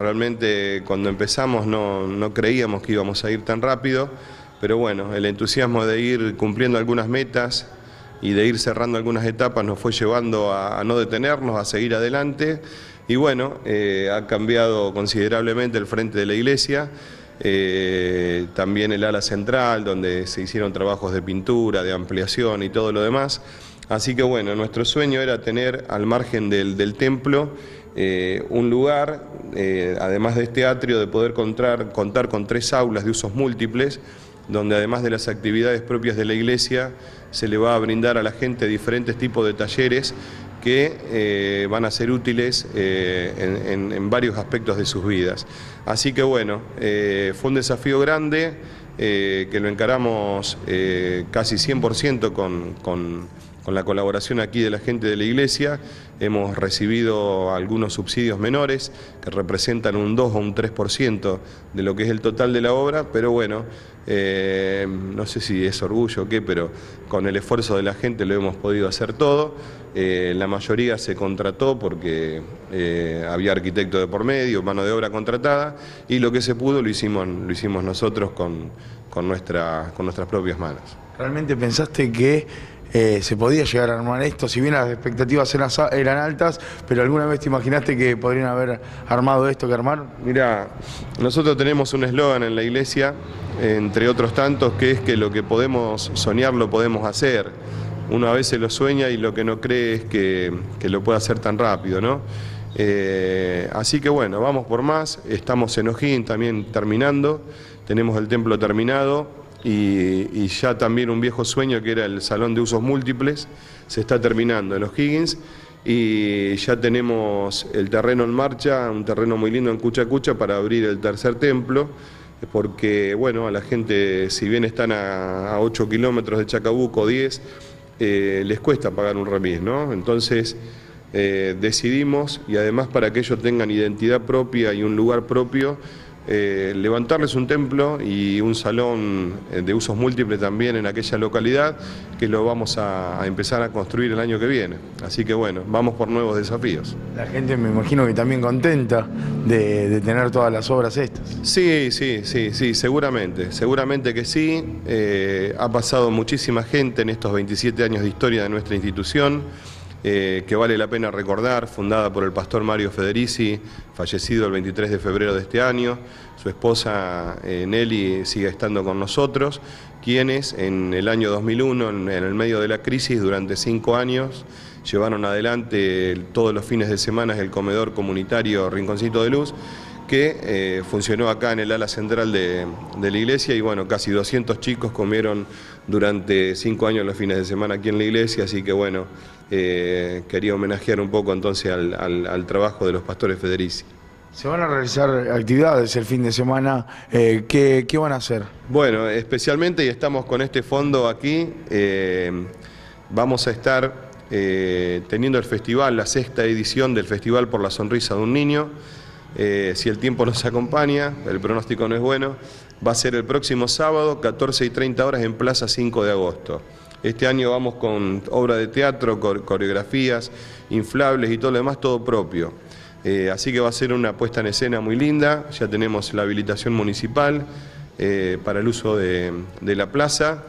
Realmente cuando empezamos no creíamos que íbamos a ir tan rápido, pero bueno, el entusiasmo de ir cumpliendo algunas metas y de ir cerrando algunas etapas nos fue llevando a no detenernos, a seguir adelante. Y bueno, ha cambiado considerablemente el frente de la iglesia, también el ala central, donde se hicieron trabajos de pintura, de ampliación y todo lo demás. Así que bueno, nuestro sueño era tener al margen del templo un lugar, además de este atrio, de poder contar con 3 aulas de usos múltiples, donde además de las actividades propias de la iglesia, se le va a brindar a la gente diferentes tipos de talleres que van a ser útiles en varios aspectos de sus vidas. Así que bueno, fue un desafío grande, que lo encaramos casi 100% con la colaboración aquí de la gente de la iglesia. Hemos recibido algunos subsidios menores que representan un 2 o un 3% de lo que es el total de la obra, pero bueno, no sé si es orgullo o qué, pero con el esfuerzo de la gente lo hemos podido hacer todo. La mayoría se contrató porque había arquitecto de por medio, mano de obra contratada, y lo que se pudo lo hicimos nosotros con nuestras propias manos. ¿Realmente pensaste que se podía llegar a armar esto? Si bien las expectativas eran altas, pero ¿alguna vez te imaginaste que podrían haber armado esto que armaron? Mirá, nosotros tenemos un eslogan en la iglesia, entre otros tantos, que es que lo que podemos soñar lo podemos hacer. Uno a veces lo sueña y lo que no cree es que lo pueda hacer tan rápido, ¿no? Así que bueno, vamos por más. Estamos en O'Higgins también terminando, tenemos el templo terminado. Y ya también un viejo sueño que era el salón de usos múltiples se está terminando en O'Higgins, y ya tenemos el terreno en marcha, un terreno muy lindo en Cucha Cucha para abrir el tercer templo, porque bueno, a la gente, si bien están a 8 kilómetros de Chacabuco, 10, les cuesta pagar un remis, ¿no? Entonces decidimos, y además para que ellos tengan identidad propia y un lugar propio, levantarles un templo y un salón de usos múltiples también en aquella localidad, que lo vamos a empezar a construir el año que viene. Así que bueno, vamos por nuevos desafíos. La gente, me imagino que también contenta de tener todas las obras estas. Sí, seguramente que sí. Ha pasado muchísima gente en estos 27 años de historia de nuestra institución, que vale la pena recordar, fundada por el pastor Mario Federici, fallecido el 23 de febrero de este año. Su esposa Nelly sigue estando con nosotros, quienes en el año 2001, en el medio de la crisis, durante 5 años, llevaron adelante todos los fines de semana el comedor comunitario Rinconcito de Luz, que funcionó acá en el ala central de la iglesia, y bueno, casi 200 chicos comieron durante 5 años los fines de semana aquí en la iglesia. Así que bueno, quería homenajear un poco entonces al trabajo de los pastores Federici. ¿Se van a realizar actividades el fin de semana? ¿Qué van a hacer? Bueno, especialmente, y estamos con este fondo aquí, vamos a estar teniendo el festival, la 6ª edición del Festival por la Sonrisa de un Niño. Si el tiempo nos acompaña, el pronóstico no es bueno, va a ser el próximo sábado, 14:30 horas, en Plaza 5 de Agosto. Este año vamos con obra de teatro, coreografías, inflables y todo lo demás, todo propio. Así que va a ser una puesta en escena muy linda. Ya tenemos la habilitación municipal para el uso de la plaza.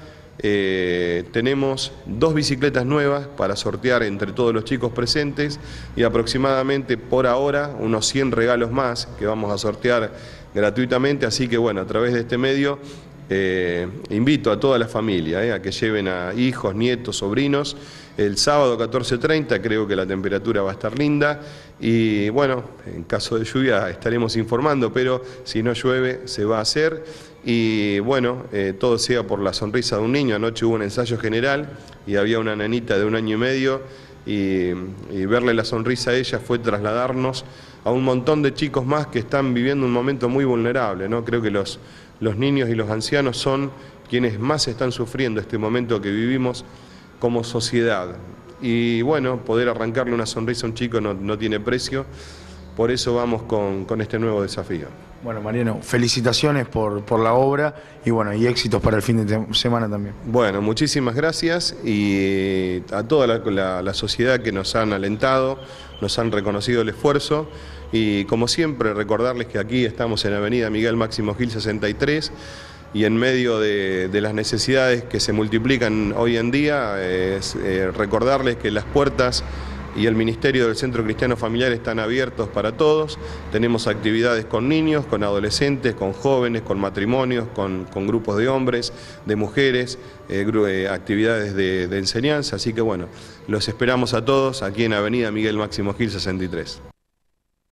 Tenemos 2 bicicletas nuevas para sortear entre todos los chicos presentes, y aproximadamente por ahora unos 100 regalos más que vamos a sortear gratuitamente. Así que bueno, a través de este medio invito a toda la familia a que lleven a hijos, nietos, sobrinos. El sábado 14:30 creo que la temperatura va a estar linda, y bueno, en caso de lluvia estaremos informando, pero si no llueve se va a hacer. Y bueno, todo sea por la sonrisa de un niño. Anoche hubo un ensayo general y había una nenita de 1 año y medio, y verle la sonrisa a ella fue trasladarnos a un montón de chicos más que están viviendo un momento muy vulnerable, ¿no? Creo que los niños y los ancianos son quienes más están sufriendo este momento que vivimos como sociedad. Y bueno, poder arrancarle una sonrisa a un chico no tiene precio. por eso vamos con este nuevo desafío. Bueno, Mariano, felicitaciones por la obra y bueno, y éxitos para el fin de semana también. Bueno, muchísimas gracias y a toda la sociedad que nos han alentado, nos han reconocido el esfuerzo y como siempre recordarles que aquí estamos en Avenida Miguel Máximo Gil 63 y en medio de las necesidades que se multiplican hoy en día, recordarles que las puertas y el Ministerio del Centro Cristiano Familiar están abiertos para todos. Tenemos actividades con niños, con adolescentes, con jóvenes, con matrimonios, con grupos de hombres, de mujeres, actividades de enseñanza. Así que bueno, los esperamos a todos aquí en Avenida Miguel Máximo Gil 63.